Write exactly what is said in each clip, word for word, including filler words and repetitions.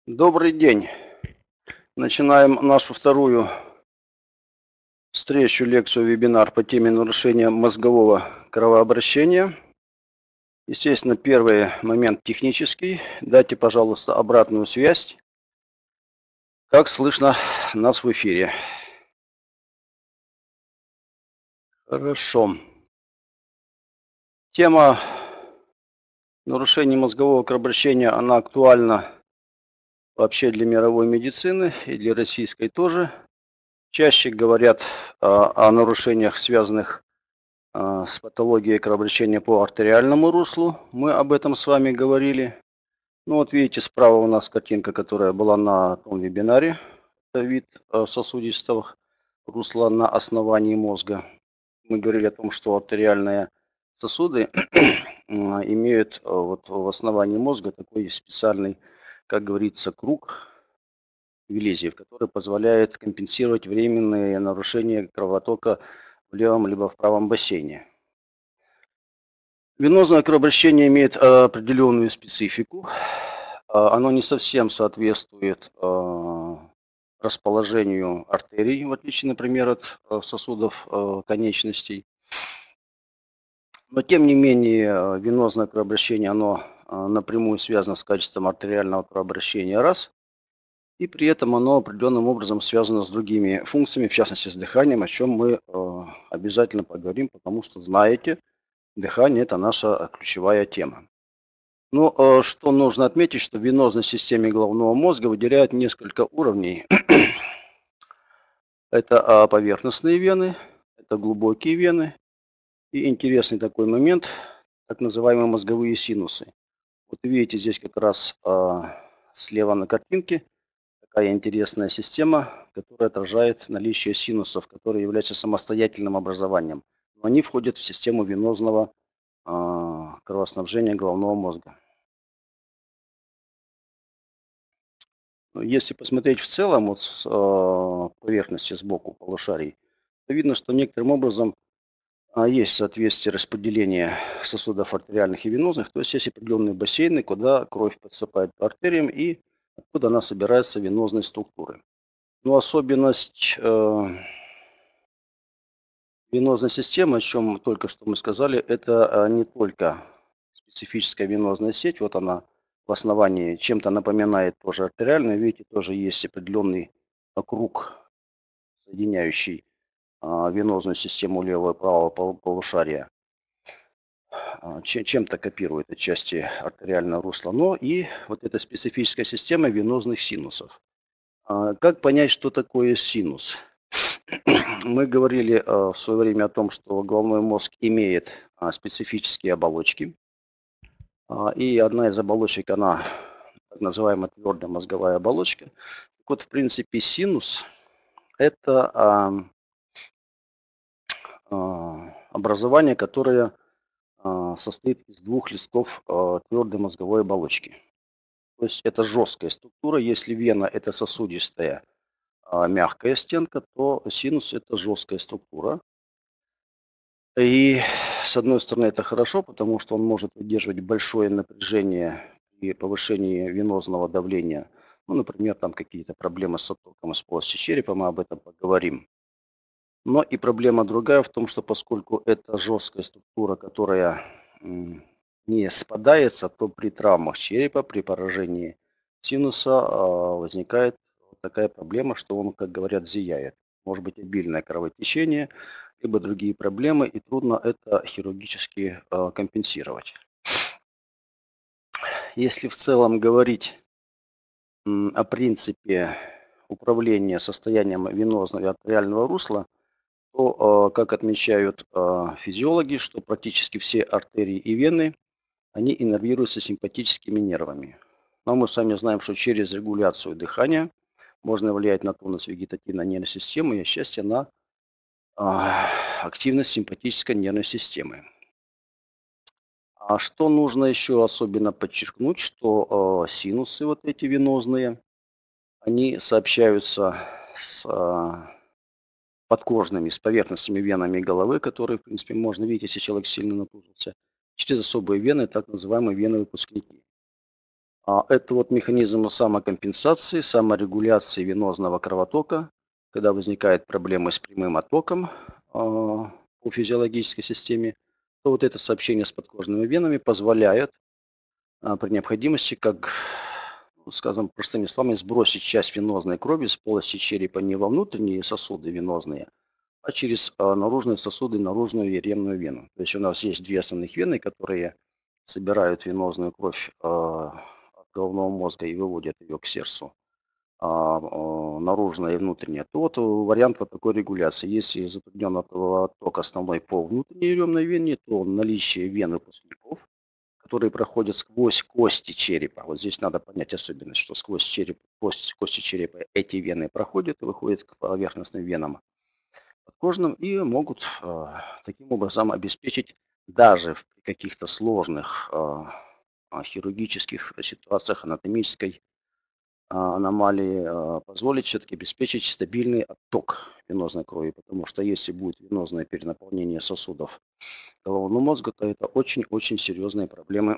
Добрый день! Начинаем нашу вторую встречу, лекцию, вебинар по теме нарушения мозгового кровообращения. Естественно, первый момент технический. Дайте, пожалуйста, обратную связь. Как слышно нас в эфире? Хорошо. Тема нарушения мозгового кровообращения, она актуальна вообще для мировой медицины и для российской тоже. Чаще говорят о, о нарушениях, связанных а, с патологией кровообращения по артериальному руслу. Мы об этом с вами говорили. Ну вот видите, справа у нас картинка, которая была на том вебинаре. Это вид а, сосудистого русла на основании мозга. Мы говорили о том, что артериальные сосуды имеют а, вот в основании мозга такой специальный, как говорится, круг Виллизиев, который позволяет компенсировать временные нарушения кровотока в левом либо в правом бассейне. Венозное кровообращение имеет а, определенную специфику. А, оно не совсем соответствует а, расположению артерий, в отличие, например, от а, сосудов а, конечностей. Но тем не менее, а, венозное кровообращение, оно а, напрямую связано с качеством артериального кровообращения, раз. И при этом оно определенным образом связано с другими функциями, в частности с дыханием, о чем мы а, обязательно поговорим, потому что, знаете, дыхание – это наша ключевая тема. Ну, э, что нужно отметить, что в венозной системе головного мозга выделяют несколько уровней. Это а, поверхностные вены, это глубокие вены и интересный такой момент, так называемые мозговые синусы. Вот видите, здесь как раз а, слева на картинке такая интересная система, которая отражает наличие синусов, которые являются самостоятельным образованием. Но они входят в систему венозного а, кровоснабжения головного мозга. Если посмотреть в целом вот с а, поверхности сбоку полушарий, то видно, что некоторым образом а, есть соответствие распределения сосудов артериальных и венозных, то есть есть определенные бассейны, куда кровь подступает по артериям и откуда она собирается в венозной структуры. Но особенность э, венозной системы, о чем только что мы сказали, это а, не только специфическая венозная сеть, вот она в основании чем-то напоминает тоже артериальную, видите, тоже есть определенный круг, соединяющий а, венозную систему левого и правого пол- полушария, а, че- чем-то копирует отчасти артериальное русло, но и вот эта специфическая система венозных синусов. А, Как понять, что такое синус? Мы говорили а, в свое время о том, что головной мозг имеет а, специфические оболочки, а, и одна из оболочек, она так называемая твердая мозговая оболочка. Так вот, в принципе, синус – это а, а, образование, которое а, состоит из двух листов а, твердой мозговой оболочки. То есть это жесткая структура. Если вена – это сосудистая а, мягкая стенка, то синус – это жесткая структура. И с одной стороны это хорошо, потому что он может выдерживать большое напряжение при повышении венозного давления. Ну, например, там какие-то проблемы с оттоком из полости черепа, мы об этом поговорим. Но и проблема другая в том, что поскольку это жесткая структура, которая м, не спадается, то при травмах черепа, при поражении синуса а, возникает вот такая проблема, что он, как говорят, зияет. Может быть обильное кровотечение, либо другие проблемы, и трудно это хирургически а, компенсировать. Если в целом говорить м, о принципе управления состоянием венозного и артериального русла, то, а, как отмечают а, физиологи, что практически все артерии и вены, они иннервируются симпатическими нервами. Но мы сами знаем, что через регуляцию дыхания можно влиять на тонус вегетативной нервной системы и, отчасти, на а, активность симпатической нервной системы. А что нужно еще особенно подчеркнуть, что а, синусы вот эти венозные, они сообщаются с а, подкожными, с поверхностными венами головы, которые, в принципе, можно видеть, если человек сильно натужился, через особые вены, так называемые вены-выпускники. А, это вот механизм самокомпенсации, саморегуляции венозного кровотока. Когда возникают проблемы с прямым оттоком а, по физиологической системе, то вот это сообщение с подкожными венами позволяет а, при необходимости, как, ну, скажем, простыми словами, сбросить часть венозной крови с полости черепа не во внутренние сосуды венозные, а через а, наружные сосуды, наружную еремную вену. То есть у нас есть две основных вены, которые собирают венозную кровь а, от головного мозга и выводят ее к сердцу, а, а, наружная и внутренняя. То вот э, вариант вот такой регуляции. Если затруднен отток основной по внутренней еремной вене, то наличие вен выпускников, которые проходят сквозь кости черепа. Вот здесь надо понять особенность, что сквозь череп, кости, кости черепа эти вены проходят и выходят к поверхностным венам подкожным и могут а, таким образом обеспечить даже в каких-то сложных а, а, хирургических ситуациях анатомической а, аномалии а, позволить все-таки обеспечить стабильный отток венозной крови, потому что если будет венозное перенаполнение сосудов головного мозга, то это очень-очень серьезные проблемы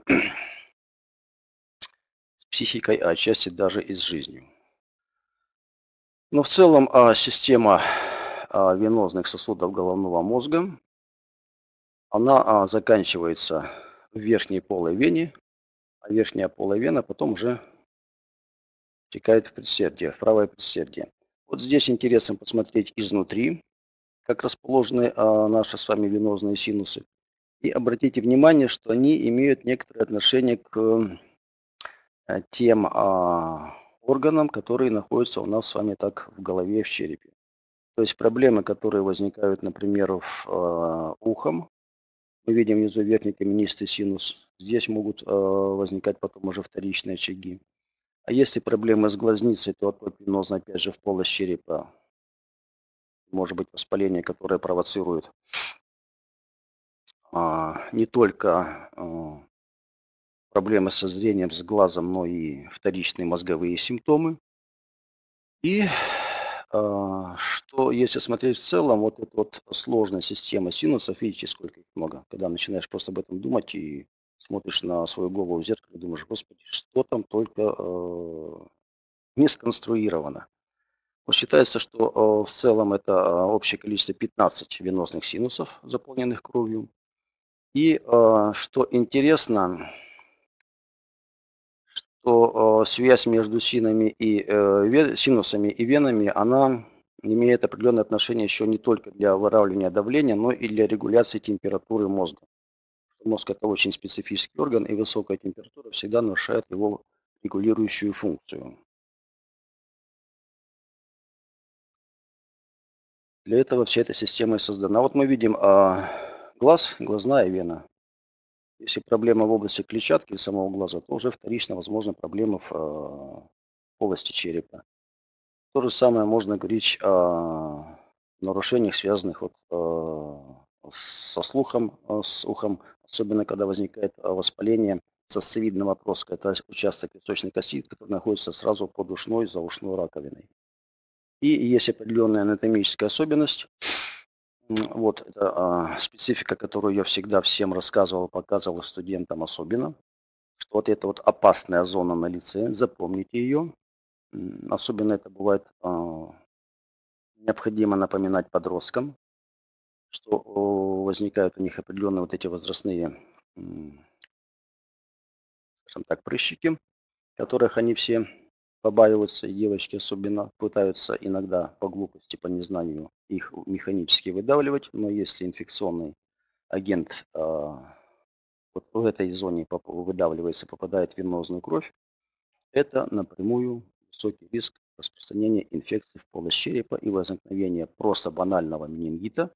с психикой, а отчасти даже и с жизнью. Но в целом а, система а, венозных сосудов головного мозга, она а, заканчивается в верхней полой вене, а верхняя полая вена потом уже втекает в предсердие, в правое предсердие. Вот здесь интересно посмотреть изнутри, как расположены а, наши с вами венозные синусы. И обратите внимание, что они имеют некоторое отношение к э, тем а, органам, которые находятся у нас с вами так в голове, в черепе. То есть проблемы, которые возникают, например, в, э, ухом, мы видим внизу верхний каменистый синус, здесь могут э, возникать потом уже вторичные очаги. А если проблемы с глазницей, то отток венозный, опять же, в полость черепа, может быть воспаление, которое провоцирует а, не только а, проблемы со зрением, с глазом, но и вторичные мозговые симптомы. И а, что, если смотреть в целом, вот эта вот сложная система синусов, видите, сколько их много, когда начинаешь просто об этом думать и смотришь на свою голову в зеркало, думаешь, господи, что там только э, не сконструировано. Вот считается, что э, в целом это э, общее количество пятнадцать венозных синусов, заполненных кровью. И э, что интересно, то э, связь между синами и, э, ве- синусами и венами, она имеет определенное отношение еще не только для выравнивания давления, но и для регуляции температуры мозга. Мозг это очень специфический орган, и высокая температура всегда нарушает его регулирующую функцию. Для этого вся эта система и создана. Вот мы видим а, глаз, глазная вена. Если проблема в области клетчатки или самого глаза, то уже вторично возможны проблемы в а, полости черепа. То же самое можно говорить о нарушениях, связанных вот, э, со слухом, э, с ухом, особенно когда возникает э, воспаление сосцевидного отростка. Это участок височной кости, который находится сразу под ушной, за ушной раковиной. И есть определенная анатомическая особенность. М, Вот это а, специфика, которую я всегда всем рассказывал, показывал студентам особенно, что вот эта вот опасная зона на лице, запомните ее. М, Особенно это бывает а, необходимо напоминать подросткам, что о, возникают у них определенные вот эти возрастные, м, скажем так, прыщики, которых они все побаиваются, и девочки особенно пытаются иногда по глупости, по незнанию их механически выдавливать, но если инфекционный агент а, вот в этой зоне поп- выдавливается, попадает в венозную кровь, это напрямую высокий риск распространения инфекций в полость черепа и возникновения просто банального менингита,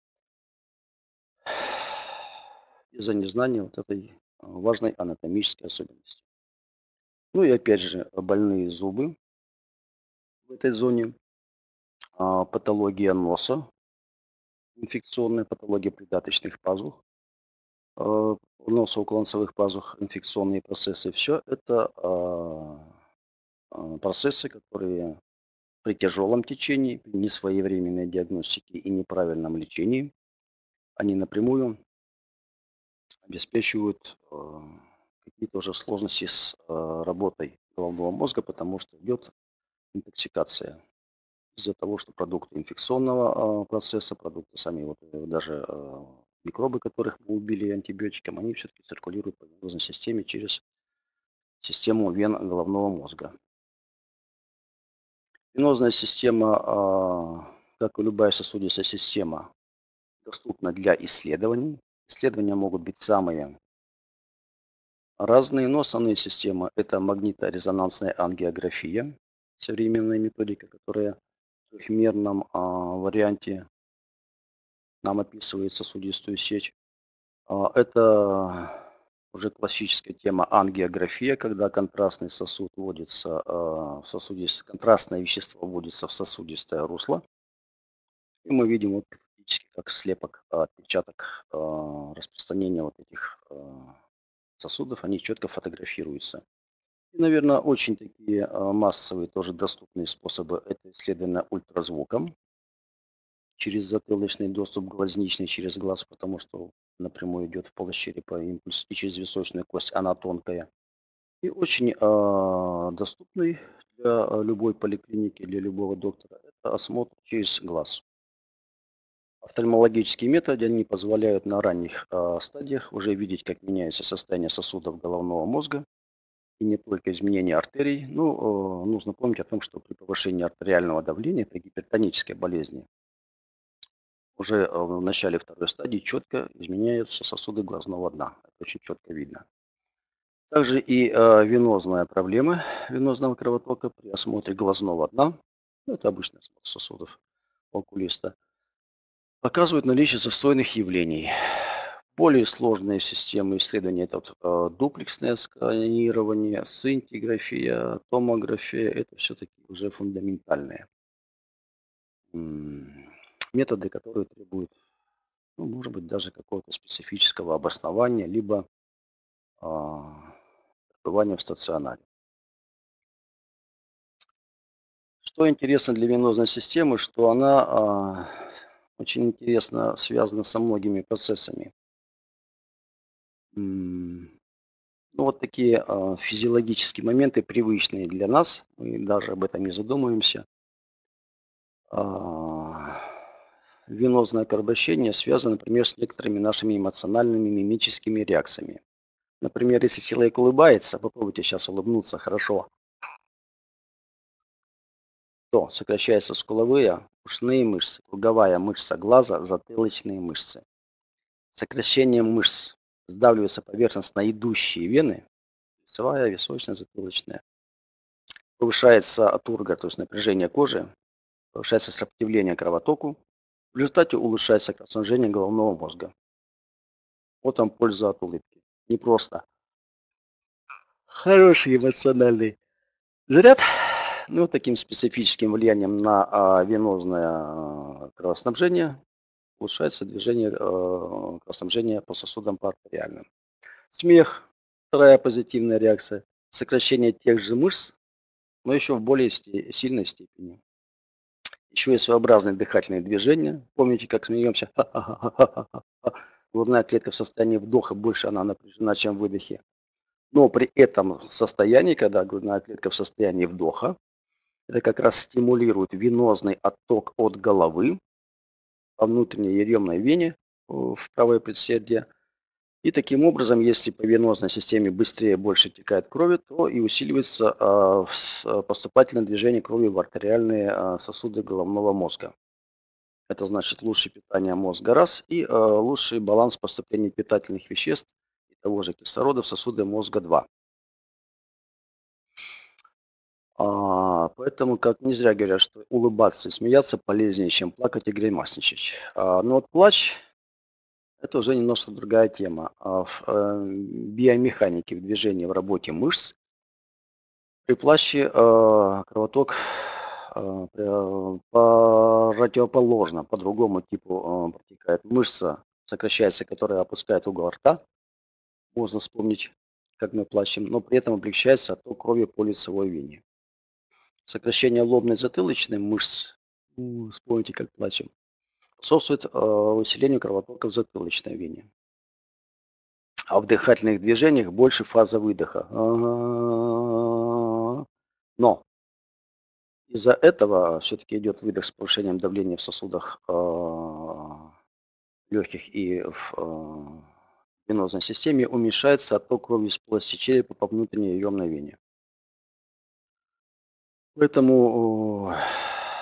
из-за незнания вот этой а, важной анатомической особенности. Ну и опять же, больные зубы в этой зоне, а, патология носа, инфекционная патология придаточных пазух, а, носоуклонцевых пазух, инфекционные процессы. Все это а, а, процессы, которые при тяжелом течении, при несвоевременной диагностике и неправильном лечении, они напрямую обеспечивают а, и тоже сложности с э, работой головного мозга, потому что идет интоксикация из-за того, что продукты инфекционного а, процесса, продукты сами, вот э, даже э, микробы, которых мы убили антибиотиком, они все-таки циркулируют по венозной системе через систему вен головного мозга. Венозная система, а, как и любая сосудистая система, доступна для исследований. Исследования могут быть самые разные, но основные системы – это магниторезонансная ангиография, современная методика, которая в трехмерном а, варианте нам описывает сосудистую сеть. А, Это уже классическая тема ангиография, когда контрастный сосуд вводится а, в сосудистое, контрастное вещество вводится в сосудистое русло. И мы видим вот практически как слепок, а, отпечаток а, распространения вот этих а, сосудов, они четко фотографируются. И, наверное, очень такие а, массовые, тоже доступные способы – это исследование ультразвуком через затылочный доступ глазничный, через глаз, потому что напрямую идет в полость черепа импульс, и через височную кость, она тонкая. И очень а, доступный для а, любой поликлиники, для любого доктора – это осмотр через глаз. Офтальмологические методы, они позволяют на ранних а, стадиях уже видеть, как меняется состояние сосудов головного мозга, и не только изменение артерий. Ну, э, нужно помнить о том, что при повышении артериального давления, при гипертонической болезни, уже э, в начале второй стадии четко изменяются сосуды глазного дна. Это очень четко видно. Также и э, венозная проблема венозного кровотока при осмотре глазного дна, ну, это обычный осмотр сосудов окулиста, показывает наличие застойных явлений. Более сложные системы исследования – это вот, э, дуплексное сканирование, сцинтиграфия, томография – это все-таки уже фундаментальные м, методы, которые требуют, ну, может быть, даже какого-то специфического обоснования, либо а, пребывания в стационаре. Что интересно для венозной системы, что она а, очень интересно связана со многими процессами. М, Ну, вот такие а, физиологические моменты, привычные для нас, мы даже об этом не задумываемся. А, Венозное кровообращение связано, например, с некоторыми нашими эмоциональными мимическими реакциями. Например, если человек улыбается, попробуйте сейчас улыбнуться хорошо, то сокращаются скуловые, ушные мышцы, круговая мышца глаза, затылочные мышцы. Сокращением мышц сдавливаются поверхностно идущие вены, лицевая, височная, затылочная. Повышается тургор, то есть напряжение кожи, повышается сопротивление кровотоку. В результате улучшается кровоснабжение головного мозга. Вот вам польза от улыбки. Не просто хороший эмоциональный заряд, но таким специфическим влиянием на а, венозное а, кровоснабжение улучшается движение а, кровоснабжения по сосудам по артериальным. Смех, вторая позитивная реакция, сокращение тех же мышц, но еще в более сте- сильной степени. Еще есть своеобразные дыхательные движения. Помните, как смеемся? Грудная клетка в состоянии вдоха больше она напряжена, чем в выдохе. Но при этом состоянии, когда грудная клетка в состоянии вдоха, это как раз стимулирует венозный отток от головы по внутренней еремной вене э, в правое предсердие. И таким образом, если по венозной системе быстрее больше текает крови, то и усиливается а, с- а, поступательное движение крови в артериальные а, сосуды головного мозга. Это значит лучшее питание мозга раз и а, лучший баланс поступления питательных веществ и того же кислорода в сосуды мозга два. А, поэтому, как не зря говорят, что улыбаться и смеяться полезнее, чем плакать и гримасничать. А, но вот плач – это уже немножко другая тема. А в э, биомеханике, в движении, в работе мышц при плаще э, кровоток э, пре- по- противоположно, по другому типу э, протекает. Мышца сокращается, которая опускает угол рта. Можно вспомнить, как мы плачем, но при этом облегчается отток крови по лицевой вене. Сокращение лобной затылочной мышц, м, вспомните, как плачем, способствует э, усилению кровотока в затылочной вене. а в дыхательных движениях больше фаза выдоха. Но из-за этого все-таки идет выдох с повышением давления в сосудах а, легких и в а, венозной системе, уменьшается отток крови из полости черепа по внутренней еремной вене. Поэтому о,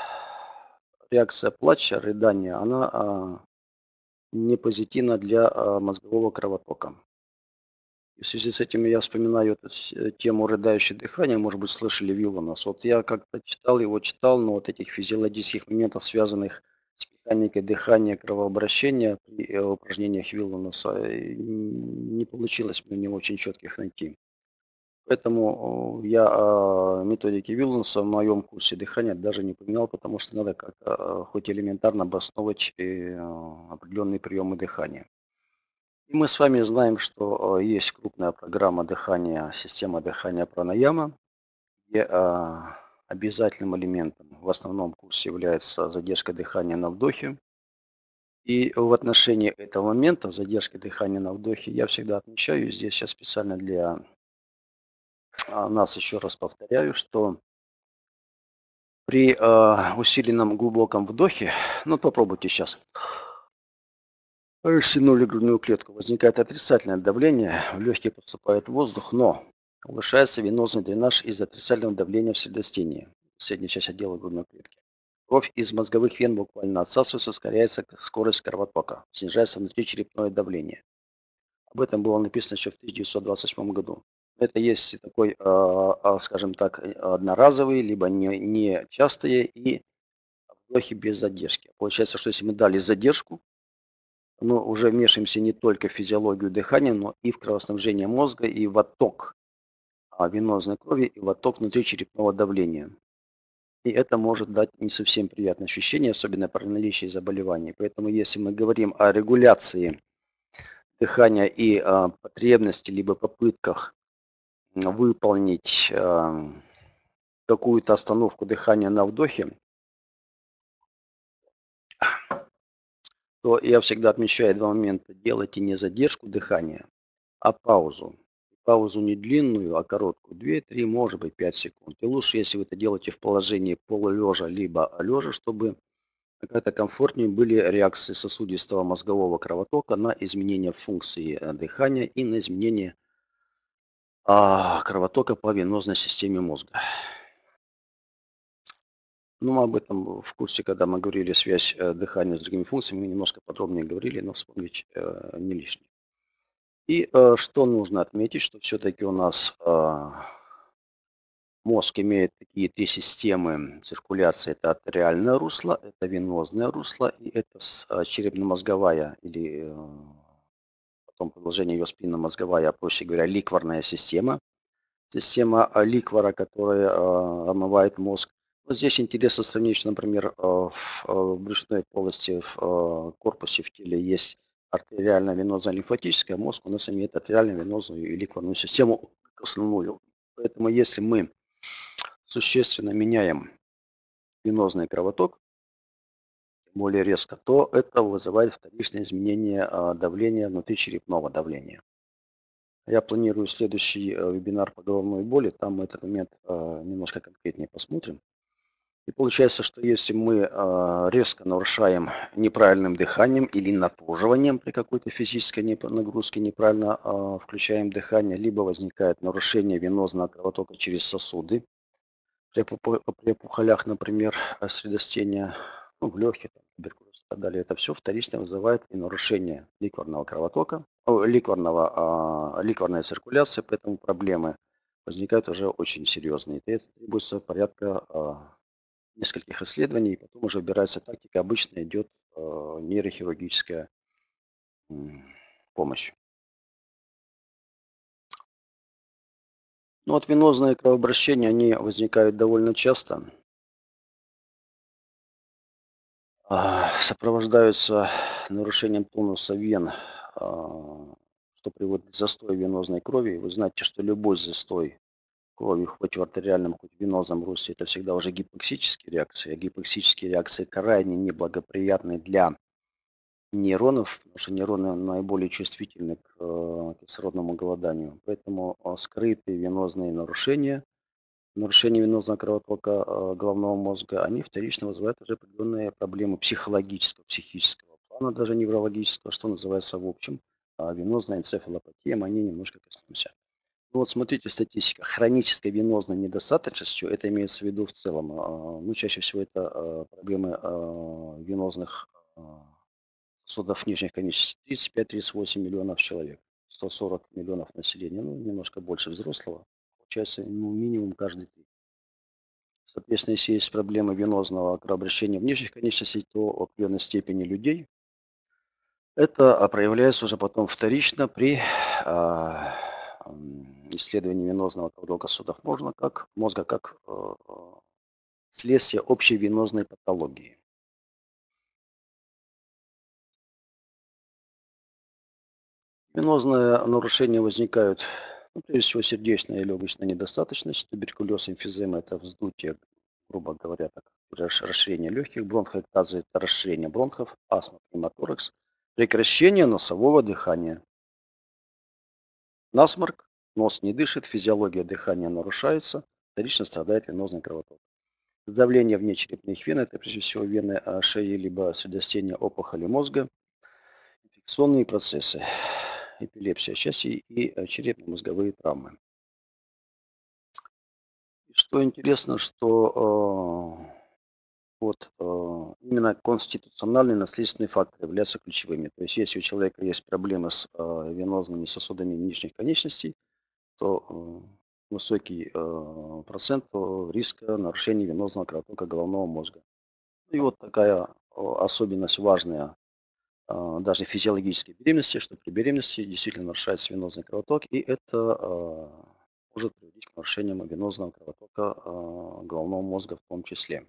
реакция плача, рыдания, она а, не позитивна для а, мозгового кровотока. И в связи с этим я вспоминаю эту с- э, тему рыдающее дыхание, может быть, слышали Вилланос. Вот я как-то читал его, читал, но вот этих физиологических моментов, связанных с механикой дыхания, кровообращения при э, упражнениях Вилланоса, э, н- не получилось мне очень четких найти. Поэтому э, я а, методики Вилланса в моем курсе дыхания даже не поменял, потому что надо как-то а, хоть элементарно обосновывать э, а, определенные приемы дыхания. И мы с вами знаем, что э, есть крупная программа дыхания, система дыхания пранаяма, где а, обязательным элементом в основном курсе является задержка дыхания на вдохе. И в отношении этого момента, задержки дыхания на вдохе, я всегда отмечаю, и здесь я специально для а, нас еще раз повторяю, что при а, усиленном глубоком вдохе, ну попробуйте сейчас, растянули грудную клетку, возникает отрицательное давление, в легкие поступает воздух, но повышается венозный дренаж из-за отрицательного давления в средостении, средней части отдела грудной клетки. Кровь из мозговых вен буквально отсасывается, ускоряется к- скорость кровотока, снижается внутричерепное давление. Об этом было написано еще в тысяча девятьсот двадцать восьмом году. Это есть такой, а, а, скажем так, э, одноразовый, либо не, не частые и вдохи без задержки. Получается, что если мы дали задержку, мы уже вмешиваемся не только в физиологию дыхания, но и в кровоснабжение мозга, и в отток а, венозной крови, и в отток внутричерепного давления. И это может дать не совсем приятное ощущение, особенно при наличии заболеваний. Поэтому если мы говорим о регуляции дыхания и а, потребности, либо попытках м, выполнить а, какую-то остановку дыхания на вдохе, то я всегда отмечаю два момента. Делайте не задержку дыхания, а паузу. Паузу не длинную, а короткую. Две-три, может быть, пять секунд. И лучше, если вы это делаете в положении полулежа, либо лежа, чтобы как-то комфортнее были реакции сосудистого мозгового кровотока на изменение функции э, дыхания и на изменение а, кровотока по венозной системе мозга. Ну, мы об этом в курсе, когда мы говорили связь э, дыхания с другими функциями, мы немножко подробнее говорили, но вспомнить э, не лишнее. И э, что нужно отметить, что все-таки у нас а, мозг имеет такие три системы циркуляции. Это артериальное русло, это венозное русло и это с- а, черепно-мозговая или э, потом продолжение ее спинномозговая, а проще говоря, ликварная система. Система а, ликвора, которая а, омывает мозг. Вот здесь интересно сравнить, что, например, а, в а, в брюшной полости, в а, корпусе, в теле есть артериально-венозно-лимфатическая, мозг у нас имеет артериально-венозную и ликварную систему как основную. Поэтому если мы существенно меняем венозный кровоток, более резко, то это вызывает вторичное изменение а, давления внутричерепного давления. Я планирую следующий э, вебинар по головной боли, там мы этот момент а, немножко конкретнее посмотрим. И получается, что если мы а, резко нарушаем неправильным дыханием или натуживанием при какой-то физической неп- нагрузке, неправильно а, включаем дыхание, либо возникает нарушение венозного кровотока через сосуды, при опу- при опухолях, например, э, средостения, ну, в легких, там, туберкулез и так далее, это все вторично вызывает и нарушение ликварного кровотока, о, ликварного, а, ликварной циркуляции, поэтому проблемы возникают уже очень серьезные. И это требуется порядка а, нескольких исследований, и потом уже выбирается тактика. Обычно идет а, нейрохирургическая м, помощь. Ну, вот венозные кровообращения, они возникают довольно часто. А, сопровождаются нарушением тонуса вен, а, что приводит к застою венозной крови. Вы знаете, что любой застой крови, хоть в артериальном, хоть в венозном русле, это всегда уже гипоксические реакции. А гипоксические реакции крайне неблагоприятны для нейронов, потому что нейроны наиболее чувствительны к э, кислородному голоданию. Поэтому а, скрытые венозные нарушения, нарушение венозного кровотока а, головного мозга, они вторично вызывают уже определенные проблемы психологического, психического плана, даже неврологического, что называется в общем. А венозная энцефалопатия, мы о ней немножко коснемся. Ну вот смотрите, статистика. Хронической венозной недостаточностью, это имеется в виду в целом, а, ну, чаще всего это а, проблемы а, венозных а, сосудов нижних конечностей. тридцать пять тридцать восемь миллионов человек, сто сорок миллионов населения, ну, немножко больше взрослого. Получается, ну, минимум каждый третий. Соответственно, если есть проблемы венозного кровообращения в нижних конечностях, то в определенной степени людей это а, проявляется уже потом вторично при а, м, исследовании венозного кровотока сосудов мозга как, мозга как э, э, следствие общей венозной патологии. Венозные нарушения возникают, ну, прежде всего, сердечная и легочная недостаточность, туберкулез, эмфизема– это вздутие, грубо говоря, так, расш- расширение легких, бронхоэктаза– это расширение бронхов, астма, пневмоторакс, прекращение носового дыхания. Насморк, нос не дышит, физиология дыхания нарушается, вторично страдает венозный кровоток. Сдавление внечерепных вен– это прежде всего вены а, шеи, либо средостение опухоли мозга, инфекционные процессы, эпилепсия части и э, черепно-мозговые травмы. И что интересно, что э, вот э, именно конституциональные наследственные факторы являются ключевыми. То есть если у человека есть проблемы с э, венозными сосудами нижних конечностей, то э, высокий э, процент э, риска нарушения венозного кровотока головного мозга. И вот такая э, особенность важная а, даже физиологической беременности, что при беременности действительно нарушается венозный кровоток, и это а, может приводить к нарушениям венозного кровотока а, головного мозга в том числе.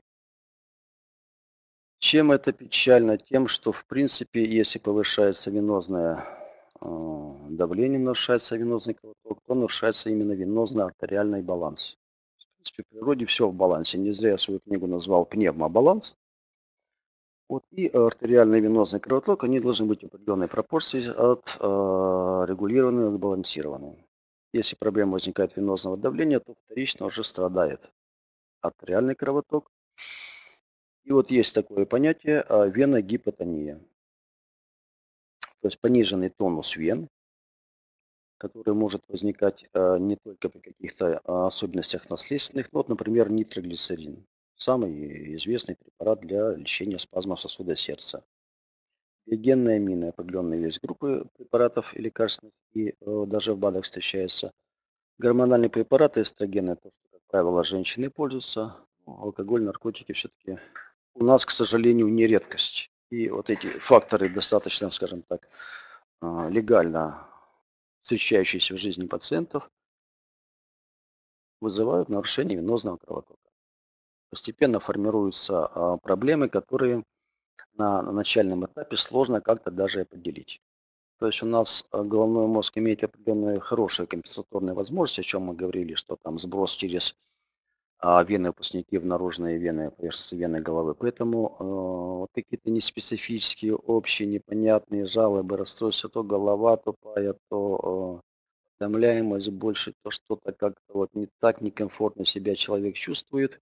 Чем это печально? Тем, что в принципе, если повышается венозное а, давление, нарушается венозный кровоток, то нарушается именно венозно-артериальный баланс. В принципе, в природе все в балансе. Не зря я свою книгу назвал «Пневмобаланс». Вот, и артериальный венозный кровоток, они должны быть в определенной пропорции от э, регулированного к балансированному. Если проблема возникает венозного давления, то вторично уже страдает артериальный кровоток. И вот есть такое понятие э, веногипотония. То есть пониженный тонус вен, который может возникать э, не только при каких-то э, особенностях наследственных, но вот, например, нитроглицерин. Самый известный препарат для лечения спазмов сосуда сердца. Биогенные амины, определенные есть группы препаратов и лекарственных, и э, даже в БАДах встречаются. Гормональные препараты, эстрогены, то, что, как правило, женщины пользуются. Ну, алкоголь, наркотики все-таки у нас, к сожалению, не редкость. И вот эти факторы достаточно, скажем так, а, легально встречающиеся в жизни пациентов, вызывают нарушение венозного кровотока. Постепенно формируются а, проблемы, которые на начальном этапе сложно как-то даже определить. То есть у нас э, головной мозг имеет определенные хорошие компенсаторные возможности, о чем мы говорили, что там сброс через а, вены выпускники в наружные вены, поверхностные вены головы. Поэтому э, вот какие-то неспецифические, общие, непонятные жалобы, расстройства, то голова тупая, то э, утомляемость больше, то что-то как-то вот не так некомфортно себя человек чувствует.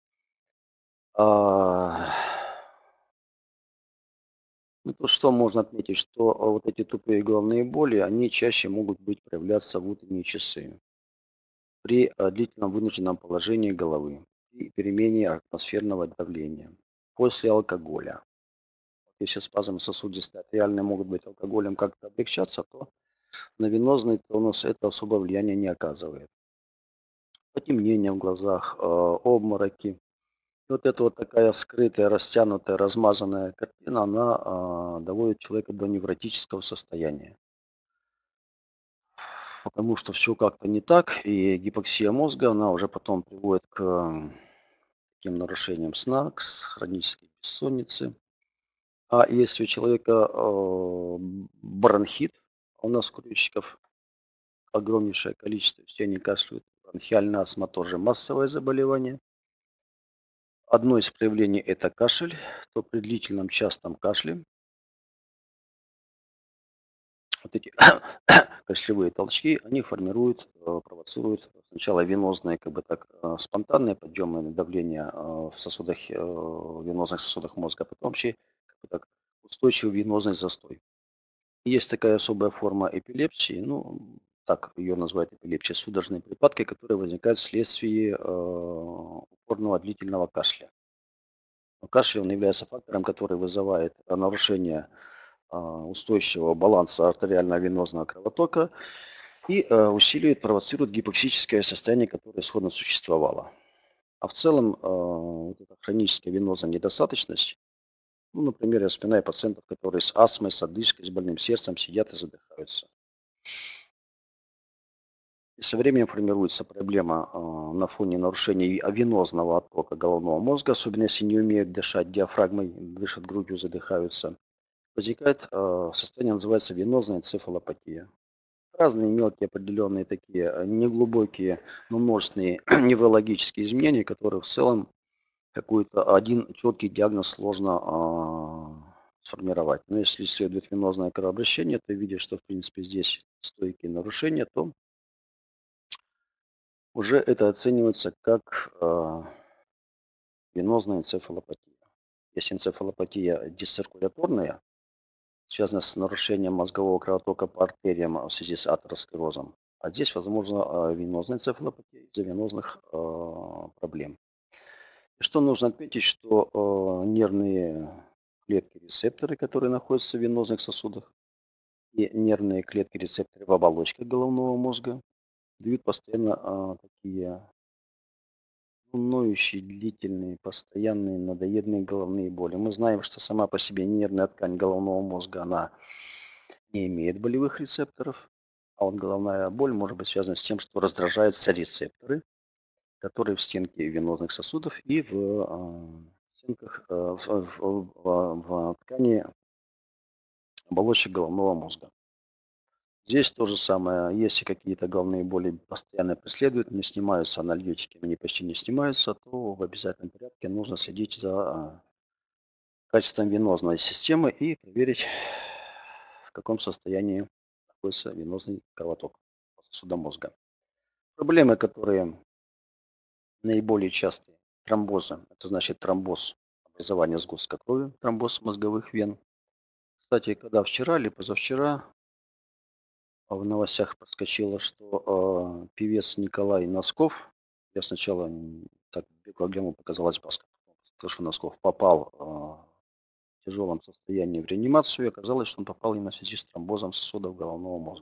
А, ну, то что можно отметить, что а, вот эти тупые головные боли, они чаще могут быть проявляться в утренние часы. При э, длительном вынужденном положении головы и перемене атмосферного давления, после алкоголя. Если спазмы сосудистой артериальные могут быть алкоголем как-то облегчаться, то на венозный тонус это особое влияние не оказывает. Потемнение в глазах, э, обмороки. Вот эта вот такая скрытая, растянутая, размазанная картина, она а, доводит человека до невротического состояния. Потому что все как-то не так, и гипоксия мозга, она уже потом приводит к м, таким нарушениям сна, к с- хронической бессоннице. А если у человека э, бронхит, а у нас курильщиков огромнейшее количество, все они кашляют, бронхиальная астма тоже массовое заболевание. Одно из проявлений– это кашель, то при длительном частом кашле Вот эти кашлевые толчки, они формируют, э, провоцируют сначала венозные, как бы так, э, спонтанные подъемы давления э, в сосудах, э, венозных сосудах мозга, а потом вообще как бы так, устойчивый венозный застой. Есть такая особая форма эпилепсии, ну, так ее называют эпилепсия, судорожные припадки, которые возникают вследствие э, упорного длительного кашля. Но кашель он является фактором, который вызывает э, нарушение а, устойчивого баланса артериально-венозного кровотока и э, усиливает, провоцирует гипоксическое состояние, которое исходно существовало. А в целом э, вот эта хроническая венозная недостаточность, ну, например, я вспоминаю пациентов, которые с астмой, с одышкой, с больным сердцем сидят и задыхаются. И со временем формируется проблема а, на фоне нарушения венозного оттока головного мозга, особенно если не умеют дышать диафрагмой, дышат грудью, задыхаются. Возникает а, состояние, называется венозная энцефалопатия. Разные мелкие определенные такие а, неглубокие, но множественные неврологические изменения, которые в целом какой-то один четкий диагноз сложно а, сформировать. Но если исследует венозное кровообращение, то видишь, что в принципе здесь стойкие нарушения, то уже это оценивается как а, венозная энцефалопатия. Если энцефалопатия дисциркуляторная, связанная с нарушением мозгового кровотока по артериям в связи с атеросклерозом, а здесь, возможно, а, венозная энцефалопатия из-за венозных а, проблем. И что нужно отметить, что а, нервные клетки, рецепторы, которые находятся в венозных сосудах, и нервные клетки, рецепторы в оболочке головного мозга дают постоянно а, такие ноющие, длительные, постоянные, надоедные головные боли. Мы знаем, что сама по себе нервная ткань головного мозга, она не имеет болевых рецепторов, а вот головная боль может быть связана с тем, что раздражаются рецепторы, которые в стенке венозных сосудов и в а, стенках, э, в, в- в- в ткани оболочек головного мозга. Здесь то же самое. Если какие-то головные боли постоянно преследуют, не снимаются анальгетики, они почти не снимаются, то в обязательном порядке нужно следить за а, качеством венозной системы и проверить, в каком состоянии находится венозный кровоток по сосудам мозга. Проблемы, которые наиболее частые, тромбозы, это значит тромбоз, образование сгустка крови, тромбоз мозговых вен. Кстати, когда вчера или позавчера а в новостях проскочило, что э, певец Николай Носков, я сначала м, так бегло глянул, показалось, Басков, слышу, Носков попал э, в тяжелом состоянии в реанимацию, и оказалось, что он попал именно в связи с тромбозом сосудов головного мозга.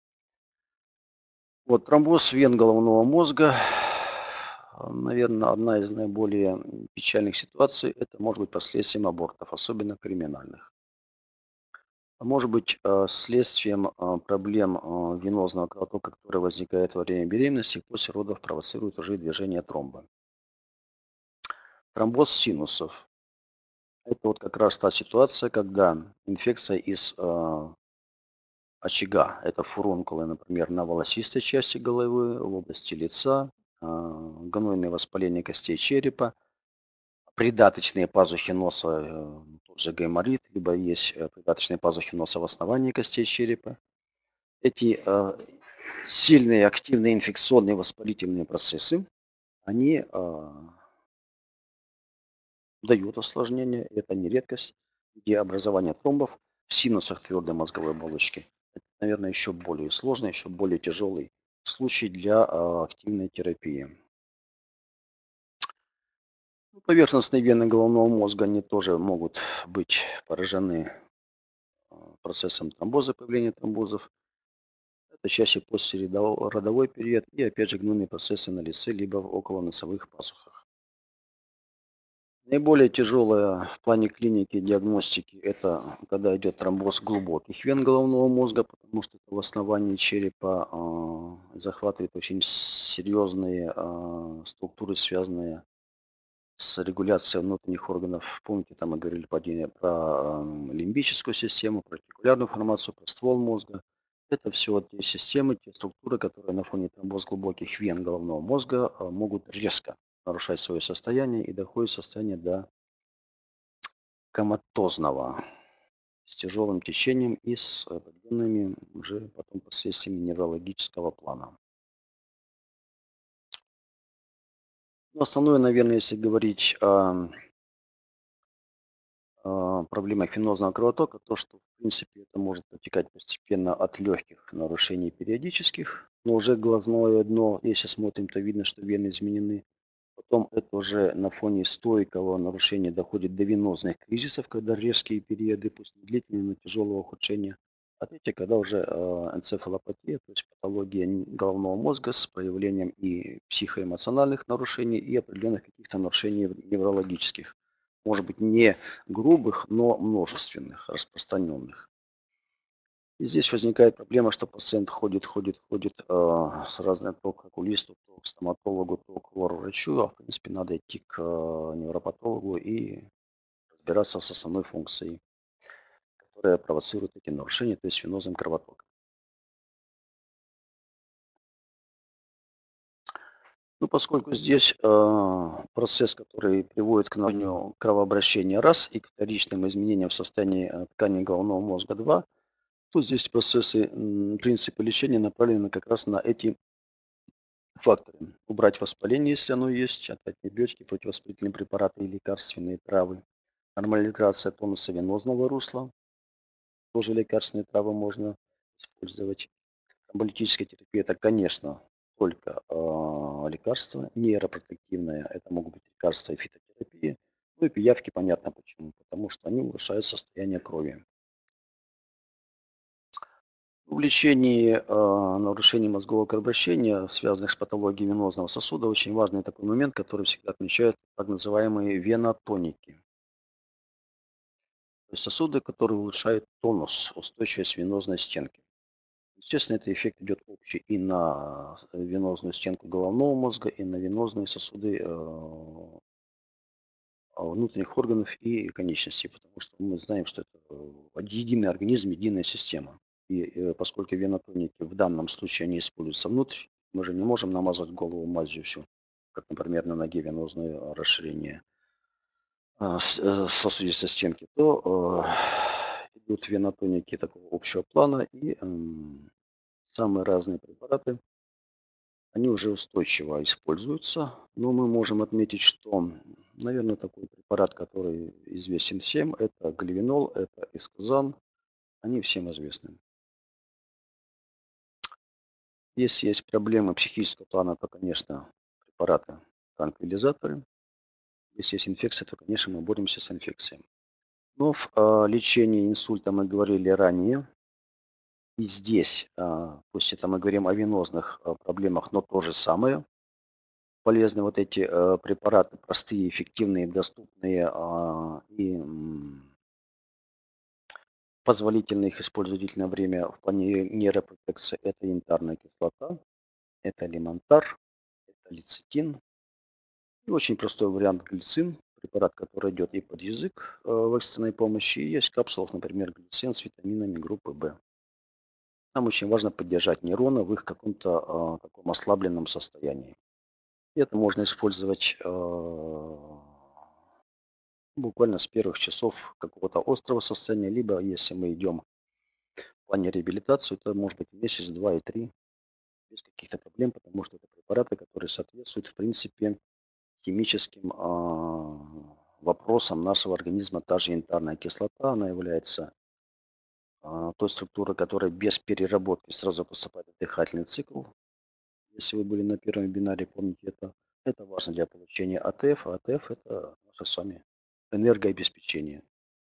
Вот тромбоз вен головного мозга, наверное, одна из наиболее печальных ситуаций, это может быть последствием абортов, особенно криминальных. А может быть, э, следствием а, проблем а, венозного кровотока, который возникает во время беременности, после родов провоцирует уже движение тромба. Тромбоз синусов. Это вот как раз та ситуация, когда инфекция из а, очага, это фурункулы, например, на волосистой части головы, в области лица, а, гнойное воспаление костей черепа, придаточные пазухи носа, э, тот же гайморит, либо есть э, придаточные пазухи носа в основании костей черепа. Эти э, сильные активные инфекционные воспалительные процессы, они а, дают осложнения, это не редкость, где образование тромбов в синусах твердой мозговой оболочки. Это, наверное, еще более сложный, еще более тяжелый случай для а, активной терапии. Ну, поверхностные вены головного мозга, они тоже могут быть поражены а, процессом тромбоза, появления тромбозов. Это чаще после родовой период и опять же гнойные процессы на лице либо в околоносовых пазухах. Наиболее тяжелое в плане клиники, диагностики, это когда идет тромбоз глубоких вен головного мозга, потому что это в основании черепа а, захватывает очень серьезные а, структуры, связанные с регуляцией внутренних органов. Помните, там мы говорили падение про а, лимбическую систему, про ретикулярную формацию, про ствол мозга. Это все вот те системы, те структуры, которые на фоне тромбоз глубоких вен головного мозга а, могут резко нарушать свое состояние и доходит состояние до коматозного. с тяжелым течением и с определенными уже потом последствиями неврологического плана. Ну, основное, наверное, если говорить о а, проблемах венозного кровотока, то, что, в принципе, это может протекать постепенно от легких нарушений периодических, но уже глазное дно, если смотрим, то видно, что вены изменены. Потом это уже на фоне стойкого нарушения доходит до венозных кризисов, когда резкие периоды, пусть не длительные, но тяжелого ухудшения. А третье, когда уже э, энцефалопатия, то есть патология н- головного мозга с появлением и психоэмоциональных нарушений, и определенных каких-то нарушений неврологических. Может быть, не грубых, но множественных, распространенных. И здесь возникает проблема, что пациент ходит, ходит, ходит э, с разным то к окулисту, то к стоматологу, то к лор-врачу, а в принципе надо идти к э, невропатологу и разбираться с основной функцией, которая провоцирует эти нарушения, то есть венозным кровотоком. Ну, поскольку здесь э, процесс, который приводит к нарушению кровообращения раз и к вторичным изменениям в состоянии э, ткани головного мозга два, то здесь процессы, м, принципы лечения направлены как раз на эти факторы. Убрать воспаление, если оно есть, от антибиотики, противовоспалительные препараты и лекарственные травы. Нормализация тонуса венозного русла. Тоже лекарственные травы можно использовать. Тромболитическая терапия – это, конечно, только э, лекарства. Нейропротективная – это могут быть лекарства и фитотерапия. Ну и пиявки, понятно почему. Потому что они улучшают состояние крови. В лечении э, нарушений мозгового кровообращения, связанных с патологией венозного сосуда, очень важный такой момент, который всегда отмечают так называемые венотоники. То есть сосуды, которые улучшают тонус, устойчивость венозной стенки. Естественно, этот эффект идет общий и на венозную стенку головного мозга, и на венозные сосуды э, внутренних органов и конечностей, потому что мы знаем, что это э, единый организм, единая система. И э, поскольку венотоники в данном случае они используются внутрь, мы же не можем намазать голову мазью всю, как, например, на ноге венозное расширение а, с- э, сосудистой стенки, то э, идут венотоники такого общего плана и м, самые разные препараты, они уже устойчиво используются, но мы можем отметить, что, наверное, такой препарат, который известен всем, это гальвинол, это эскузан, они всем известны. Если есть проблемы психического плана, то, конечно, препараты, транквилизаторы. Если есть инфекция, то, конечно, мы боремся с инфекцией. Но в а, лечении инсульта мы говорили ранее. И здесь, а, пусть это мы говорим о венозных а, проблемах, но то же самое. Полезны вот эти э, препараты, простые, эффективные, доступные а, и м, позволительно их использовать длительное время в плане нейропротекции. Это янтарная кислота, это лимонтар, это лецитин. И очень простой вариант глицин, препарат, который идет и под язык э, в экстренной помощи. И есть в капсулах, например, глицин с витаминами группы В. Нам очень важно поддержать нейроны в их каком-то а, таком ослабленном состоянии. И это можно использовать э, буквально с первых часов какого-то острого состояния, либо если мы идем в плане реабилитации, то может быть месяц, два и три без каких-то проблем, потому что это препараты, которые соответствуют, в принципе, химическим а, вопросам нашего организма. Та же янтарная кислота, она является а, той структурой, которая без переработки сразу поступает в дыхательный цикл. Если вы были на первом вебинаре, помните это. Это важно для получения АТФ, а АТФ – это наше с вами энергообеспечение.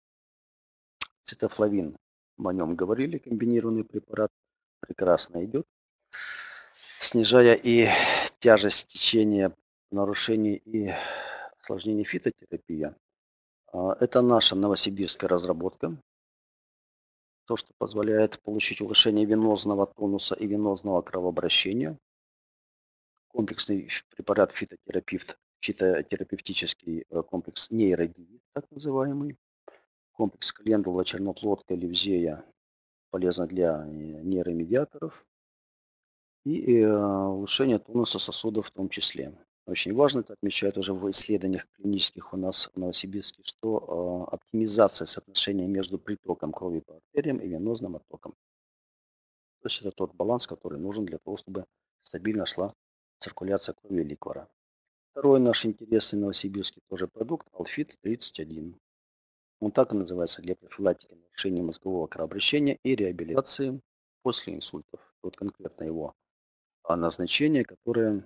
Цитофлавин, мы о нем говорили, комбинированный препарат, прекрасно идет, снижая и тяжесть течения нарушений и осложнений фитотерапии. А, Это наша новосибирская разработка, то, что позволяет получить улучшение венозного тонуса и венозного кровообращения. Комплексный ф- препарат фитотерапевт, фитотерапевтический э, комплекс нейродиет, так называемый. Комплекс календула, черноплодка, левзея полезно для э, нейромедиаторов. И э, улучшение тонуса сосудов в том числе. Очень важно, это отмечают уже в исследованиях клинических у нас в Новосибирске, что а, оптимизация соотношения между притоком крови по артериям и венозным оттоком. То есть это тот баланс, который нужен для того, чтобы стабильно шла циркуляция крови и ликвора. Второй наш интересный новосибирский тоже продукт Алфит тридцать один. Он так и называется для профилактики нарушений мозгового кровообращения и реабилитации после инсультов. Вот конкретно его а, назначение, которое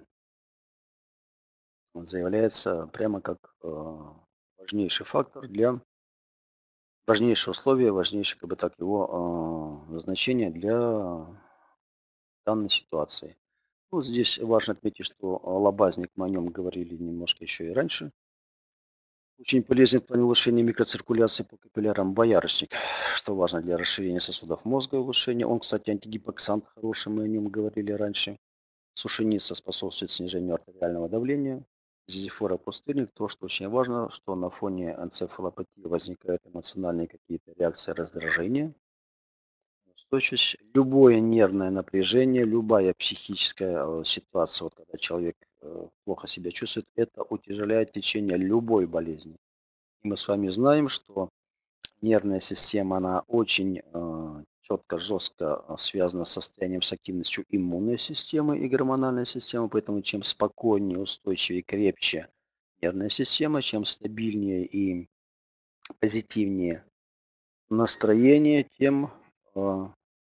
заявляется прямо как э, важнейший фактор для важнейшее условие, важнейшее как бы так его э, назначение для данной ситуации. Ну, здесь важно отметить, что э, лобазник, мы о нем говорили немножко еще и раньше. Очень полезен в плане улучшения микроциркуляции по капиллярам боярышник, что важно для расширения сосудов мозга и улучшения. Он, кстати, антигипоксант хороший, мы о нем говорили раньше. Сушеница способствует снижению артериального давления. Зизифора пустырник, то, что очень важно, что на фоне энцефалопатии возникают эмоциональные какие-то реакции раздражения. Устойчивость, любое нервное напряжение, любая психическая э, ситуация, вот когда человек э, плохо себя чувствует, это утяжеляет течение любой болезни. И мы с вами знаем, что нервная система, она очень э, четко, жестко э, связана с состоянием, с активностью иммунной системы и гормональной системы. Поэтому чем спокойнее, устойчивее, крепче нервная система, чем стабильнее и позитивнее настроение, тем э,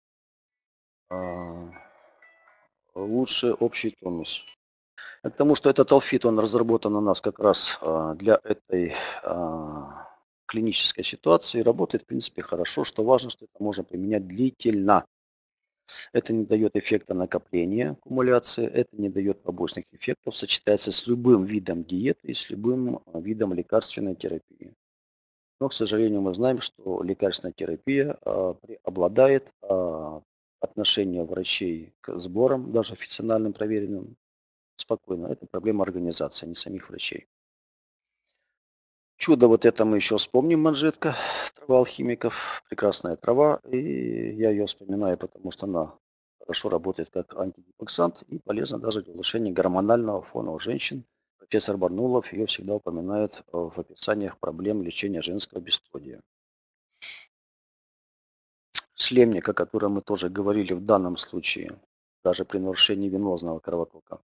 э, лучше общий тонус. Потому что этот алфит, он разработан у нас как раз а, для этой а, клинической ситуации. Работает, в принципе, хорошо. Что важно, что это можно применять длительно. Это не дает эффекта накопления, аккумуляции. Это не дает побочных эффектов. Сочетается с любым видом диеты и с любым а, видом лекарственной терапии. Но, к сожалению, мы знаем, что лекарственная терапия а, преобладает, а отношение врачей к сборам, даже официальным проверенным, спокойно. Это проблема организации, а не самих врачей. Чудо вот это мы еще вспомним, манжетка, трава алхимиков, прекрасная трава. И я ее вспоминаю, потому что она хорошо работает как антидепрессант и полезна даже для улучшения гормонального фона у женщин. Профессор Барнулов ее всегда упоминает э, в описаниях проблем лечения женского бесплодия. Шлемник, о котором мы тоже говорили в данном случае, даже при нарушении венозного кровотока,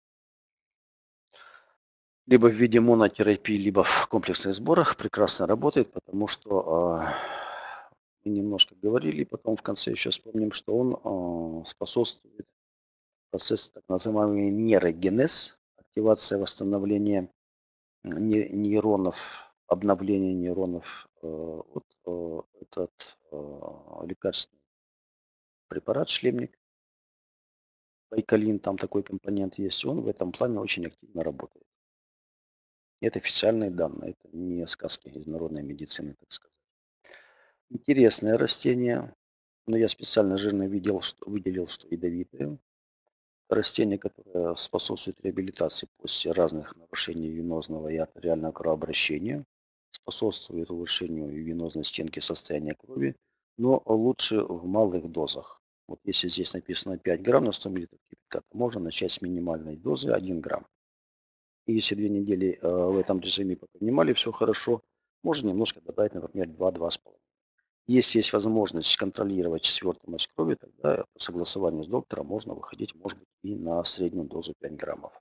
либо в виде монотерапии, либо в комплексных сборах прекрасно работает, потому что а, мы немножко говорили, потом в конце еще вспомним, что он а, способствует процессу так называемый нейрогенез, активация восстановления не- нейронов, обновление нейронов. э, Вот э, этот э, лекарственный препарат шлемник, байкалин, там такой компонент есть, он в этом плане очень активно работает. Это официальные данные, это не сказки из народной медицины, так сказать. Интересное растение, но я специально жирно видел, что, выделил, что ядовитое. Растение, которое способствует реабилитации после разных нарушений венозного и артериального кровообращения, способствует улучшению венозной стенки состояния крови, но лучше в малых дозах. Вот если здесь написано пять грамм на сто миллилитров кипятка, то можно начать с минимальной дозы один грамм. И если две недели э, в этом режиме попринимали, все хорошо, можно немножко добавить, например, два-два с половиной. Если есть возможность контролировать свертываемость крови, тогда по согласованию с доктором можно выходить, может быть, и на среднюю дозу пять граммов.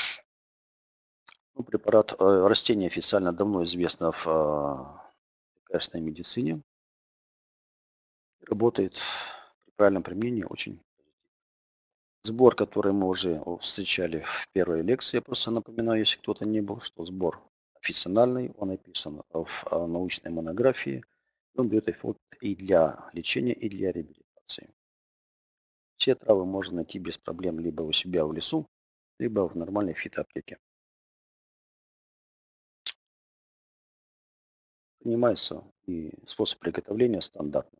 Ну, препарат, э, растение официально давно известно в э, лекарственной медицине. Работает при правильном применении очень. Сбор, который мы уже о, встречали в первой лекции, я просто напоминаю, если кто-то не был, что сбор официальный, он описан в а, научной монографии. Он дает эффект и для лечения, и для реабилитации. Все травы можно найти без проблем либо у себя в лесу, либо в нормальной фитоаптеке. Принимается и способ приготовления стандартный.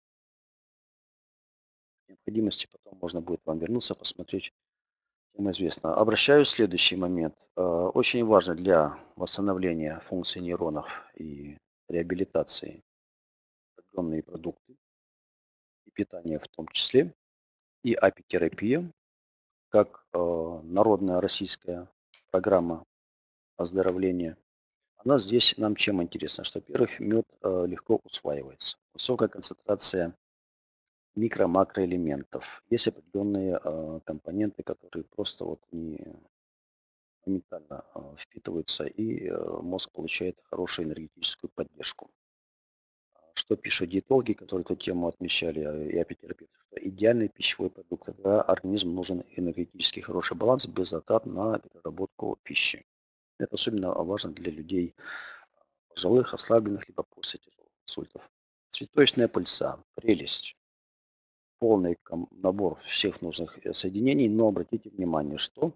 При необходимости потом можно будет вам вернуться, посмотреть, чем известно. Обращаюсь в следующий момент. Э, Очень важно для восстановления функций нейронов и реабилитации определенные продукты и питание в том числе, и апитерапия, как э, народная российская программа оздоровления. Она здесь нам чем интересна? Что, во-первых, мед э, легко усваивается. Высокая концентрация микро-макроэлементов. Есть определенные э, компоненты, которые просто вот не моментально э, впитываются, и э, мозг получает хорошую энергетическую поддержку. Что пишут диетологи, которые эту тему отмечали, э, и апитерапевты, что идеальный пищевой продукт, когда организму нужен энергетический хороший баланс без затрат на переработку пищи. Это особенно важно для людей пожилых, ослабленных, либо после тяжелых инсультов. Цветочная пыльца – прелесть. Полный ком- набор всех нужных э, соединений, но обратите внимание, что